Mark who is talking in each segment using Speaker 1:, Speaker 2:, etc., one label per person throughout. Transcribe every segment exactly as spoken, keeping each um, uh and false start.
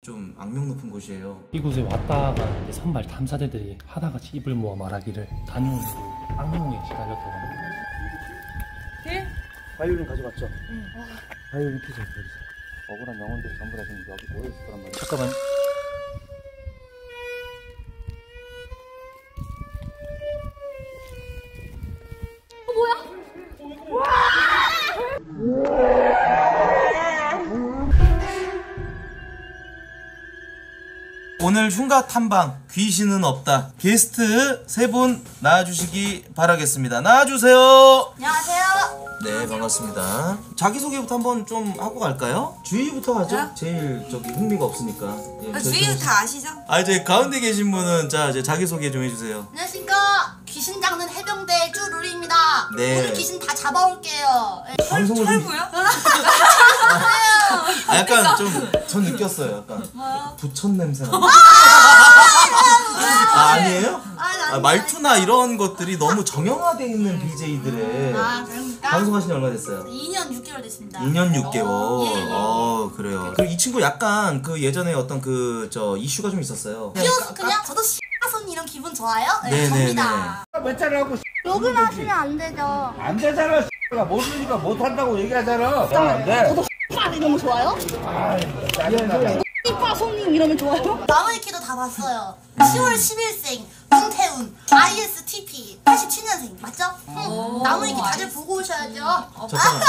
Speaker 1: 좀 악명 높은 곳이에요.
Speaker 2: 이곳에 왔다가 이제 선발 탐사대들이 하나같이 입을 모아 말하기를 다녀온 후 악몽에 시달렸다고 합니다.
Speaker 3: 예?
Speaker 4: 바이올린 가져갔죠?
Speaker 3: 응.
Speaker 4: 바이올린 키즈 어디서? 억울한 영혼들이 전부 다 지금 여기 모여있을 거란 말이야.
Speaker 2: 잠깐만.
Speaker 3: 어 뭐야?
Speaker 1: 오늘 흉가 탐방 귀신은 없다. 게스트 세 분 나와주시기 바라겠습니다. 나와주세요.
Speaker 3: 안녕하세요.
Speaker 1: 네, 반갑습니다. 자기소개부터 한번 좀 하고 갈까요? 주희부터 하죠.
Speaker 3: 저요?
Speaker 1: 제일 저기 흥미가 없으니까. 예,
Speaker 3: 아,
Speaker 1: 저희
Speaker 3: 주위는
Speaker 1: 좀-
Speaker 3: 다 아시죠?
Speaker 1: 아, 이제 가운데 계신 분은 자 이제 자기소개 좀 해주세요.
Speaker 3: 안녕하십니까. 귀신 잡는 해병대 쭈루리입니다.
Speaker 1: 네.
Speaker 3: 오늘 귀신 다 잡아올게요. 네.
Speaker 1: 방송을 좀-
Speaker 3: 철구요?
Speaker 1: 아, 약간 좀 전 느꼈어요. 약간
Speaker 3: 뭐요?
Speaker 1: 부천 냄새나. 아, 아니에요?
Speaker 3: 아니,
Speaker 1: 아,
Speaker 3: 아니,
Speaker 1: 말투나 이런 것들이 너무 정형화되어 있는 비제이들의
Speaker 3: 아, 그러니까?
Speaker 1: 방송하신 지 얼마 됐어요?
Speaker 3: 이 년 육 개월 됐습니다.
Speaker 1: 이 년 육 개월.
Speaker 3: 어, 예, 예.
Speaker 1: 어, 그래요. 그리고 이 친구 약간 그 예전에 어떤 그 저 이슈가 좀 있었어요.
Speaker 3: 귀여워서 그냥 저도 씨손 이런 기분 좋아요? 네,
Speaker 1: 네네네.
Speaker 3: 접니다.
Speaker 4: 몇 자리하고
Speaker 3: 욕을 하시면 안 되죠.
Speaker 4: 안 되잖아. 가 모르니까 못한다고 얘기하잖아. 안 돼.
Speaker 5: 저도 빠 이런 거 좋아요?
Speaker 4: 짜증나.
Speaker 5: 빠 손님 이러면 좋아요?
Speaker 3: 나무위키도 다 봤어요. 시월 십일생 문태훈 아이에스티피 팔십칠 년생 맞죠? 응. 나무위키 다들 보고 오셔야죠.
Speaker 1: 잠깐만.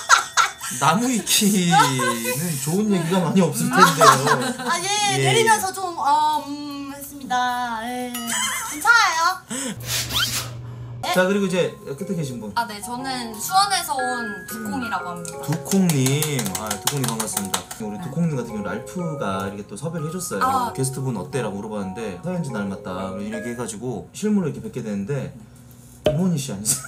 Speaker 1: 나무위키는 좋은 얘기가 많이 없을 텐데요.
Speaker 3: 아, 예,
Speaker 1: 예.
Speaker 3: 내리면서 좀, 어, 음, 했습니다. 예. 괜찮아요.
Speaker 1: 자, 그리고 이제 끝에 계신 분.
Speaker 6: 아, 네, 저는 수원에서 온 두콩이라고 합니다.
Speaker 1: 두콩님, 아 두콩님 반갑습니다. 우리 두콩님 같은 경우 랄프가 이렇게 또 섭외를 해줬어요.
Speaker 6: 아.
Speaker 1: 게스트분 어때라고 물어봤는데 서현지 닮았다 이렇게 해가지고 실물로 이렇게 뵙게 되는데 이모니 씨 아니세요?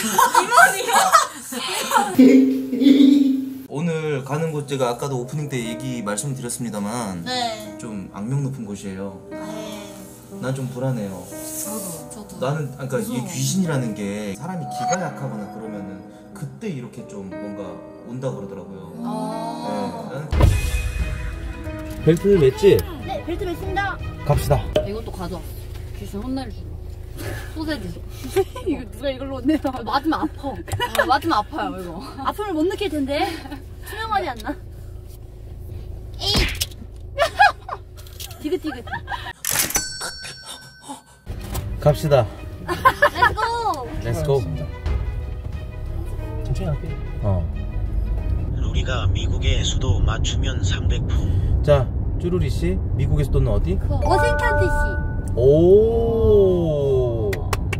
Speaker 1: 이모니요? 오늘 가는 곳 제가 아까도 오프닝 때 얘기 말씀드렸습니다만
Speaker 3: 네.
Speaker 1: 좀 악명 높은 곳이에요.
Speaker 3: 네.
Speaker 1: 난 좀 불안해요.
Speaker 6: 저도, 저도.
Speaker 1: 나는 그러니까 이게 귀신이라는 게 사람이 기가 약하거나 그러면은 그때 이렇게 좀 뭔가 온다 그러더라고요.
Speaker 3: 어.
Speaker 1: 네, 나는
Speaker 4: 벨트 맸지?
Speaker 5: 네, 벨트 맸습니다.
Speaker 4: 갑시다.
Speaker 7: 이것도 가져왔어. 귀신 혼날 줄. 소세지.
Speaker 5: 이거 누가 이걸로 온대요?
Speaker 7: 맞으면 아파. 어, 맞으면 아파요, 이거.
Speaker 5: 아픔을 못 느낄 텐데. 투명하지 않나? 에이! 디귿디귿.
Speaker 4: 갑시다.
Speaker 5: 렛츠고!
Speaker 4: 렛츠고.
Speaker 2: 천천히 할게.
Speaker 4: 어.
Speaker 8: 우리가 미국의 수도 맞추면 삼백 푼.
Speaker 4: 자, 쭈루리 씨, 미국의 수도는 어디?
Speaker 5: 워싱턴 디씨.
Speaker 4: 오.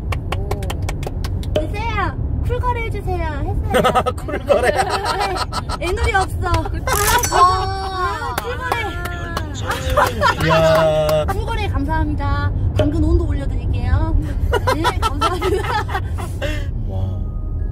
Speaker 5: 드세요. 쿨거래 해주세요. 했어요.
Speaker 4: 쿨거래.
Speaker 5: 네. 애놀이 없어. 아, 쿨거래.
Speaker 4: 이야.
Speaker 5: 쿨거래 감사합니다. 당근 온도 올려드릴게요. 네, 감사합니다.
Speaker 4: 와.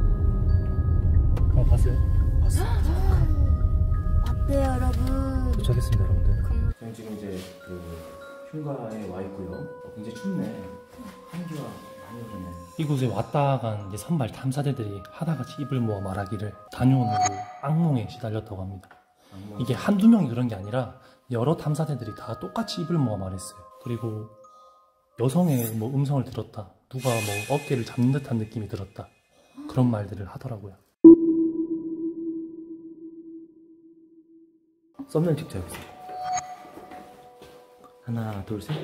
Speaker 2: 그럼 봤어요?
Speaker 4: 봤어.
Speaker 5: 어때요, 여러분?
Speaker 4: 도착했습니다, 여러분들. 저희 지금 이제 그 흉가에 와 있고요. 어, 굉장히 춥네. 한기가 많이 오르네.
Speaker 2: 이곳에 왔다가 이제 선발 탐사대들이 하나같이 입을 모아 말하기를 다녀온 후 악몽에 시달렸다고 합니다.
Speaker 4: 악몽.
Speaker 2: 이게 한두 명이 그런 게 아니라 여러 탐사대들이 다 똑같이 입을 모아 말했어요. 그리고 여성의 뭐 음성을 들었다, 누가 뭐 어깨를 잡는 듯한 느낌이 들었다, 그런 말들을 하더라고요.
Speaker 4: 썸네일 찍자 여기서. 하나, 둘, 셋.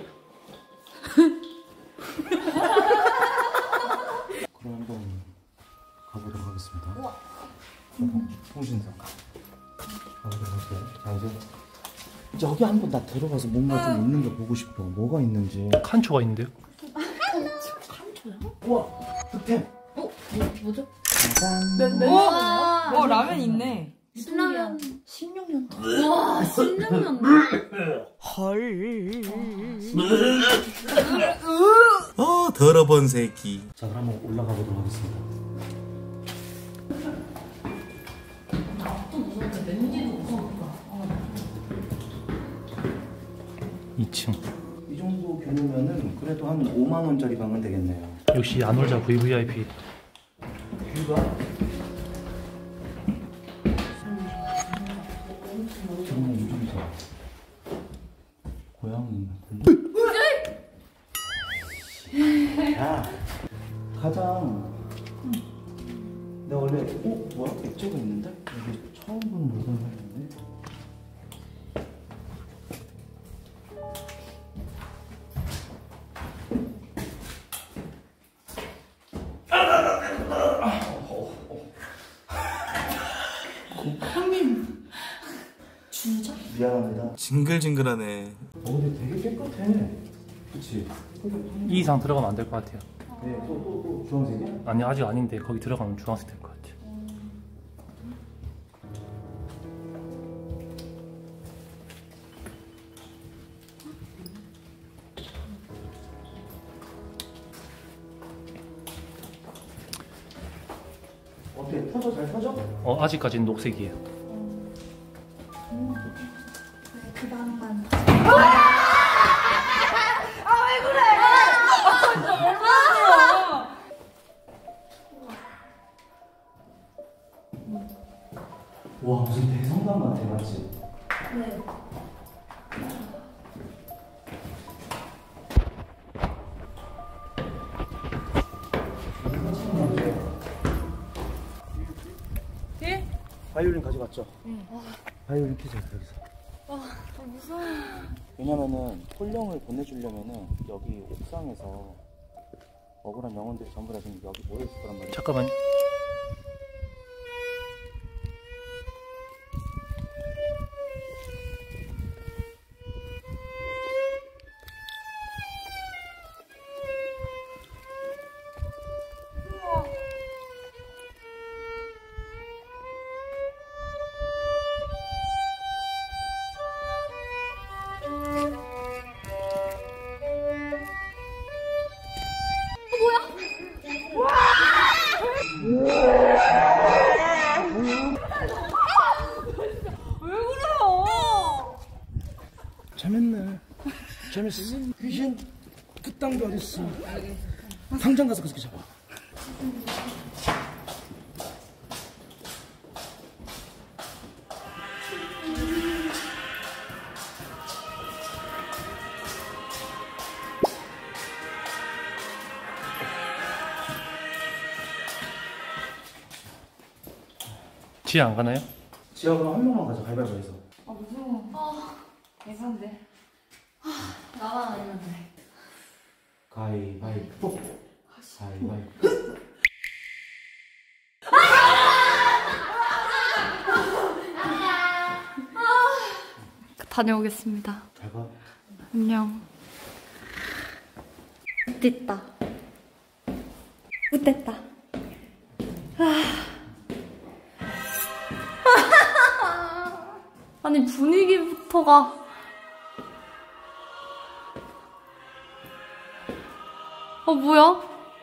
Speaker 4: 그럼 한번 가보도록 하겠습니다.
Speaker 3: 우와.
Speaker 4: 통신사 가보도록 할게요. 자, 이제 이제 여기 한번 나 들어가서 뭔가 좀 있는 거 보고 싶어. 뭐가 있는지.
Speaker 2: 칸초가 있는데요?
Speaker 4: 우와, 득템.
Speaker 7: 어? 뭐죠?
Speaker 4: 짜잔.
Speaker 6: 어, 어, 라면 있네.
Speaker 5: 신라면 십육 년 더.
Speaker 7: 우와, 신라면.
Speaker 1: 어 더러본 새끼.
Speaker 4: 자, 그럼 한번 올라가 보도록 하겠습니다.
Speaker 2: 이 층.
Speaker 4: 이 정도 규모면은 그래도 한 오만 원짜리 방은 되겠네요.
Speaker 2: 역시 안올자 브이브이아이피.
Speaker 4: 뷰가 정말 이중이다. 고양이. 야, 가장. 내가 원래 어 뭐야 액자가 있는데 여기 처음 보는 물건을 했는데.
Speaker 3: 형님 주죠?
Speaker 4: 미안합니다.
Speaker 1: 징글징글하네.
Speaker 4: 어 근데 되게 깨끗해. 그치?
Speaker 2: 이 이상 들어가면 안 될 것 같아요.
Speaker 4: 네, 또 또 또 주황색이야?
Speaker 2: 아니 아직 아닌데 거기 들어가면 주황색 될 것 같아요.
Speaker 4: 어때? 터져? 잘 터져?
Speaker 2: 어 아직까지는 녹색이에요.
Speaker 3: 그 방만.
Speaker 4: 와 무슨 대성당 같아 맞지?
Speaker 3: 네.
Speaker 6: 예?
Speaker 4: 바이올린 가져갔죠? 응. 바이올린 켜자 여기서.
Speaker 6: 와, 아, 무서워.
Speaker 4: 왜냐면은 폴령을 보내주려면은 여기 옥상에서 억울한 영혼들이 전부 다 지금 여기 모여 있을 거란 말이야.
Speaker 2: 잠깐만.
Speaker 4: 재밌네. 재밌어. 귀신 그딴 게 어딨어. 당장 가서 그렇게 잡아.
Speaker 2: 지혜 안 가나요?
Speaker 4: 지하 그럼 한 명만 가자. 가위바위보 해서.
Speaker 6: 아, 무서워. 아, 예산데. 아, 나만 아니면 돼.
Speaker 4: 가위바위보. 가위바위보.
Speaker 6: 다녀오겠습니다.
Speaker 4: 잘 가.
Speaker 6: 안녕. 됐다. 못됐다. 아. 아니 분위기부터가 어 뭐야?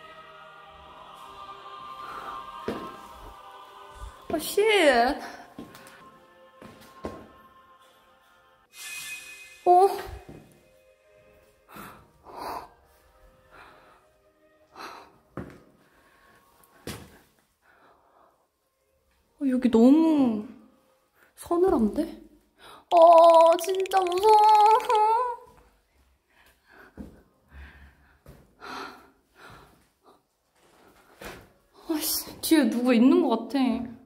Speaker 6: 아 씨. 어. 어, 여기 너무 서늘한데? 어, 진짜 무서워. 아씨, 뒤에 누구 있는 것 같아.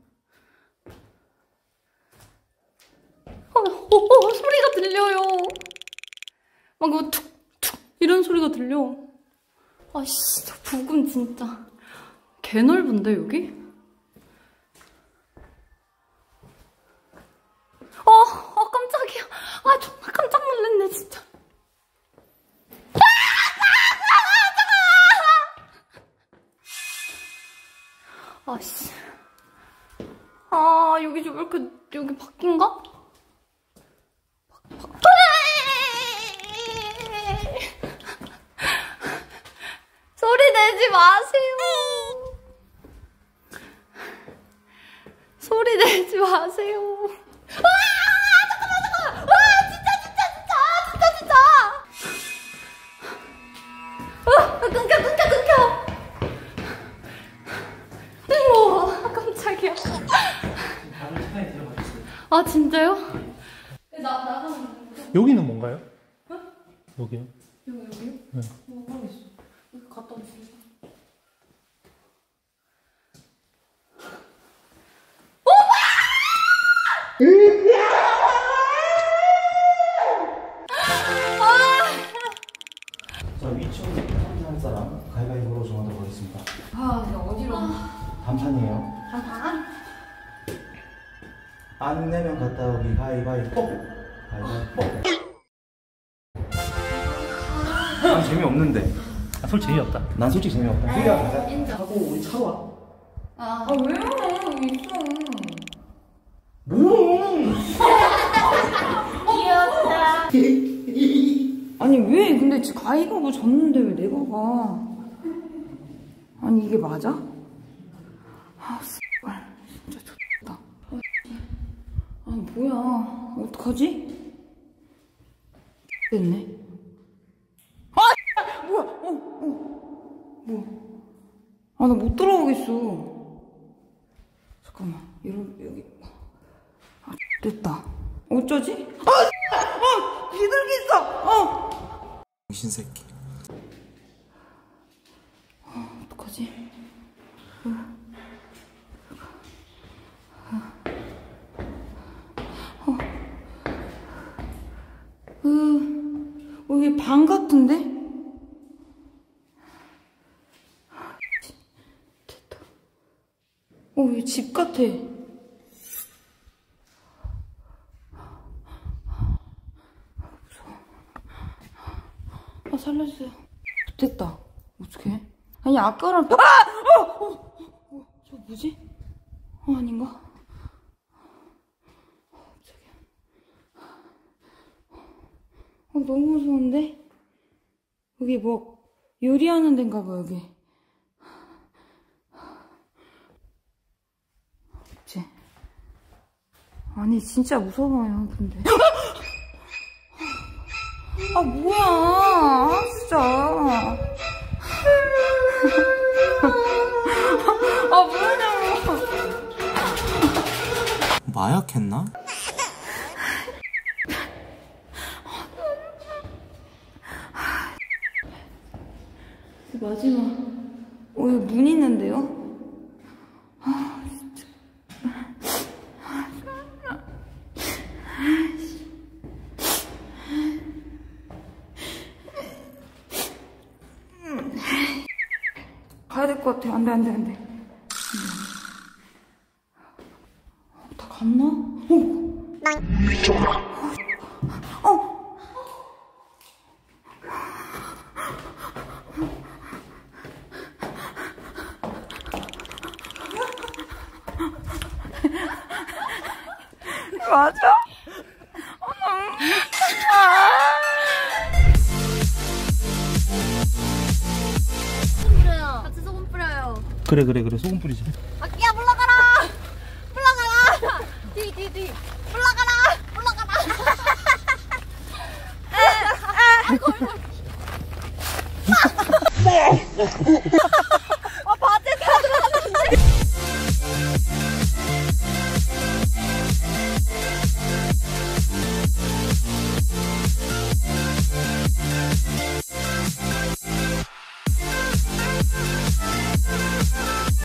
Speaker 6: 어, 어, 어, 소리가 들려요. 막 이거 툭툭 이런 소리가 들려. 아씨, 저 부금 진짜 개 넓은데 여기? 어, 어 깜짝이야. 아 정말 깜짝 놀랐네 진짜. 아씨. 아 여기 좀 이렇게 여기 바뀐가? 바, 바... 소리 내지 마세요. 소리 내지 마세요. 끊겨 끊겨 끊겨. 우와 깜짝이야. 아 진짜요? 나 나가면
Speaker 2: 여기는 뭔가요?
Speaker 6: 어?
Speaker 2: 여기요?
Speaker 6: 여기 여기요?
Speaker 2: 네.
Speaker 6: 뭐 모르겠어. 여기 갖다 주세요.
Speaker 4: 자, 위층 탐사할 사람 가위바위보로 정하도록 하겠습니다.
Speaker 6: 아, 근데 어지러워.
Speaker 4: 단판이에요.
Speaker 6: 잠깐.
Speaker 4: 안 내면 갔다 오기 가위바위보. 가위바위보. 난 재미없는데.
Speaker 2: 아, 솔 재미없다.
Speaker 4: 난 솔직히 재미없다. 우리가 가자.
Speaker 6: 인정.
Speaker 4: 하고 우리 차로 와.
Speaker 6: 아, 아 왜요? 여기 있어.
Speaker 4: 뭐야?
Speaker 3: 귀엽다.
Speaker 6: 아니 왜? 근데 지금 가위바위보 졌는데 왜 내가 가? 아니 이게 맞아? 아 씨발 진짜 좋다. 아 뭐야? 어떡하지? 됐네. 아 뭐야? 어 어. 뭐야? 아 나 못 들어오겠어. 잠깐만 이런 여기. 아 됐다. 어쩌지? 아! 아! 비둘기 있어! 어!
Speaker 1: 정신 새끼.
Speaker 6: 아, 어떡하지? 어. 그, 여기 방 같은데? 됐다. 어, 여기 집 같아. 아, 살려주세요. 됐다. 어떡해? 아니, 아까랑. 아! 어! 어! 어! 저 뭐지? 어, 아닌가? 어, 깜짝이야. 어, 너무 무서운데? 여기 뭐, 요리하는 데인가 봐, 여기. 그치? 아니, 진짜 무서워요, 근데. 아 뭐야 아, 진짜 아 뭐냐고
Speaker 1: 마약했나?
Speaker 6: 마지막 어 여기 문 있는데요? 아 진짜 가야 될 것 같아. 안 돼, 안 돼, 안 돼. 다 갔나? 어! 어! 맞아? 어, 너무
Speaker 3: 소금 뿌려요. 같이 소금 뿌려요.
Speaker 4: 그래 그래 그래 소금 뿌리자.
Speaker 3: 아끼야